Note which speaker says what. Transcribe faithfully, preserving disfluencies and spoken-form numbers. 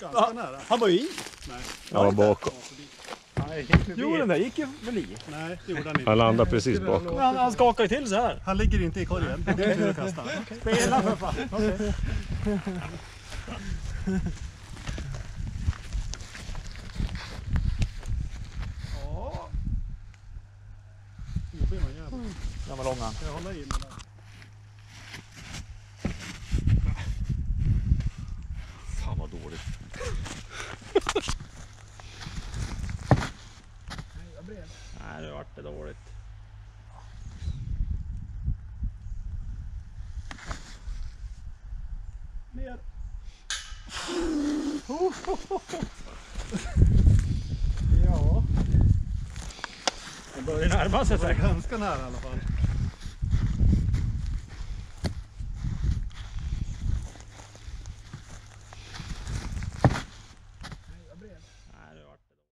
Speaker 1: ganska ah, nära.
Speaker 2: Han var ju i.
Speaker 1: Nej.
Speaker 3: Jag var bakom.
Speaker 2: Jo, den där gick ju väl i.
Speaker 1: Nej, det gjorde han inte.
Speaker 3: Han landade precis bakom.
Speaker 2: Han, han skakar ju till så här.
Speaker 1: Han ligger inte i korgen. Det är inte att kasta.
Speaker 2: Spela för fan. Okay.
Speaker 1: Ja. Det blir någon jävla.
Speaker 2: Den var lång han.
Speaker 1: Ska jag hålla in den där?
Speaker 3: Fan vad dåligt.
Speaker 2: Nej, nu vart det dåligt.
Speaker 1: Ner.
Speaker 2: Ja. Det börjar närma sig.
Speaker 1: Det var ganska nära i alla fall.